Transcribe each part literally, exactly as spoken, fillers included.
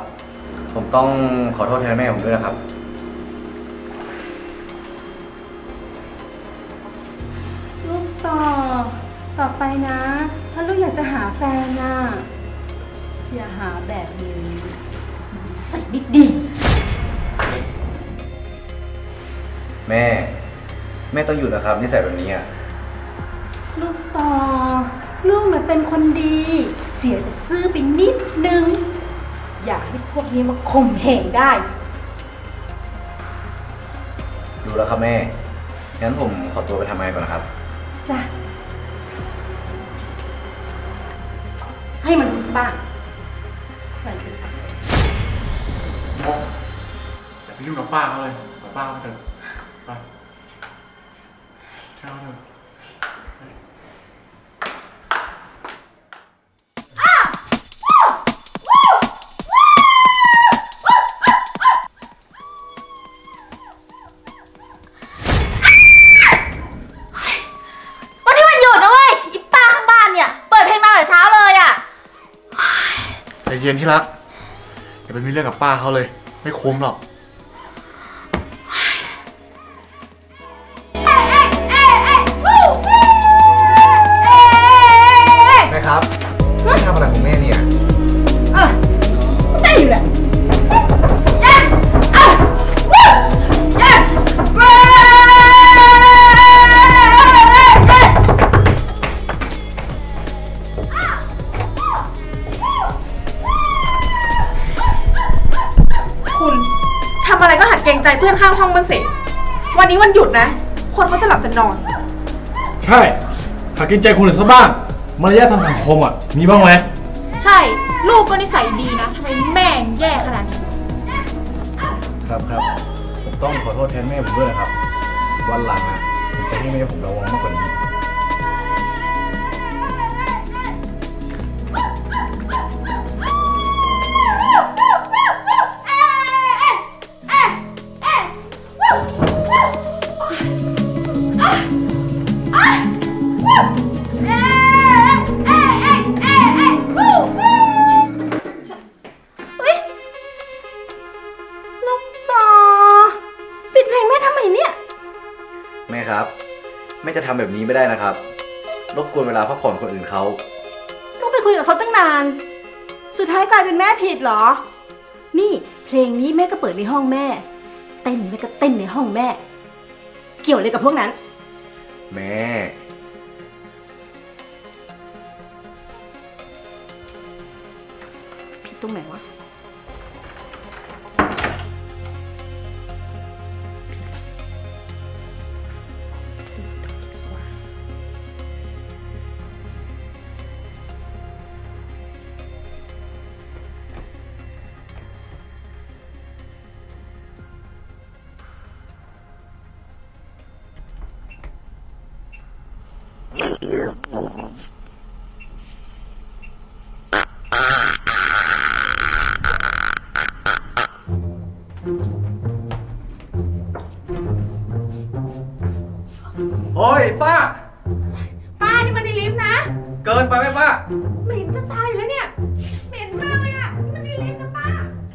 ผมต้องขอโทษแทนแม่ผมด้วยนะครับลูกต่อต่อไปนะถ้าลูกอยากจะหาแฟนน่ะอย่าหาแบบนี้ใส่บิ๊กดีแม่แม่ต้องอยู่นะครับนิสัยแบบนี้อ่ะลูกต่อลูกน่ะเป็นคนดีเสียแต่ซื่อไปนิดนึงอยากให้พวกนี้มาข่มเหงได้ดูแล้วครับแม่งั้นผมขอตัวไปทำงานก่อนนะครับจ้ะให้มันรู้สบ้างไปกันอย่าไปยุ่งกับป้าเขาเลยกับป้าเขาเถอะไปเช่าเถอะเย็นที่รักอย่าไปมีเรื่องกับป้าเขาเลยไม่คุ้มหรอกแม่ครับแม่ทำอะไรของแม่เนี่ยอะไรได้อยู่แหละ yes อะไรก็หัดเกรงใจเพื่อนข้างห้องบ้างสิวันนี้วันหยุดนะคนเขาจะหลับจะนอนใช่หัดเกรงใจคนอื่นซะบ้างมารยาททางสังคมอ่ะมีบ้างไหมใช่ลูกก็นิสัยดีนะทำไมแม่แย่ขนาดนี้ครับครับผมต้องขอโทษแทนแม่ผมด้วยนะครับวันหลังนะผมจะให้แม่ผมระวังมากกว่านี้แม่ครับแม่จะทำแบบนี้ไม่ได้นะครับรบกวนเวลาพักผ่อนคนอื่นเขาลูกไปคุยกับเขาตั้งนานสุดท้ายกลายเป็นแม่ผิดเหรอนี่เพลงนี้แม่ก็เปิดในห้องแม่เต้นแม่ก็เต้นในห้องแม่เกี่ยวอะไรกับพวกนั้นแม่ผิดตรงไหนวะโอ้ยป้าป้านี่มันในลิฟต์นะเกินไปไหมป้าเหม็นจะตายอยู่แล้วเนี่ยเหม็นมากเลยอ่ะมันในลิฟต์นะป้า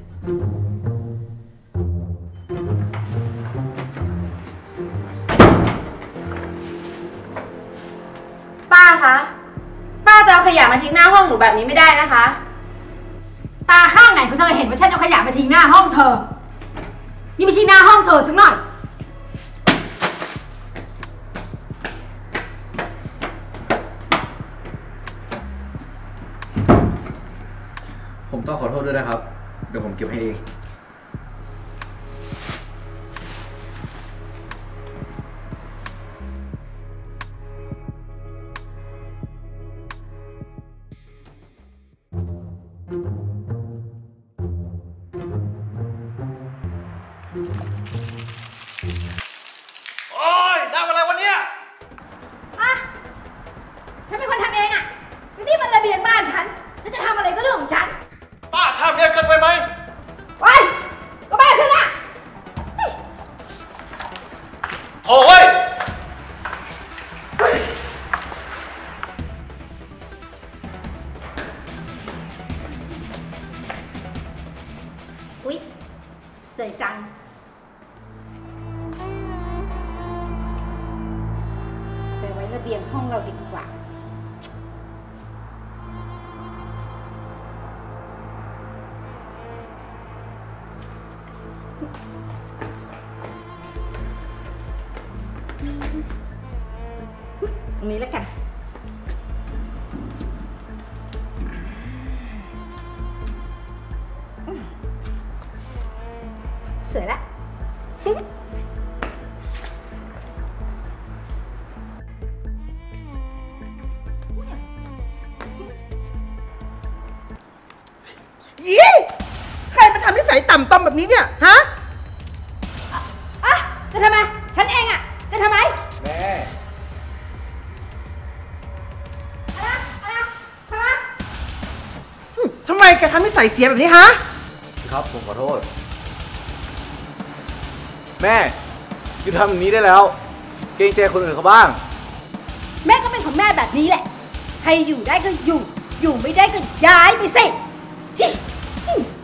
ป้าคะป้าจะเอาขยะมาทิ้งหน้าห้องหนูแบบนี้ไม่ได้นะคะตาข้างไหนของเธอเห็นว่าฉันเอาขยะมาทิ้งหน้าห้องเธอนี่ไม่ใช่หน้าห้องเธอสักหน่อยผมต้องขอโทษด้วยนะครับเดี๋ยวผมเก็บให้เองโอ๊ยทำอะไรวะเนี่ยอะฉันเป็นคนทำเองอะนี่มันระเบียงบ้านฉันฉันจะทำอะไรก็เรื่องของฉันป้าทำเนี่ยเกินไปไหมไว้ก็บ้านฉันอะโอ้ยอุ๊ยสวยจัง ไปไว้ระเบียงห้องเราดีกว่า ตรงนี้แล้วกัน สวยละยี่ใครมาทำนิสัยต่ำต้อมแบบนี้เนี่ย ฮะอ่ะ จะทำไม ฉันเองอ่ะ จะทำไมแม่อะไรอะไรทำไมทำไมแกทำนิสัยเสียแบบนี้ฮะครับผมขอโทษ แม่หยุดทำอย่างนี้ได้แล้ว เกรงใจคนอื่นเขาบ้างแม่ก็เป็นของแม่แบบนี้แหละ ใครอยู่ได้ก็อยู่ อยู่ไม่ได้ก็ย้ายไปสิชิ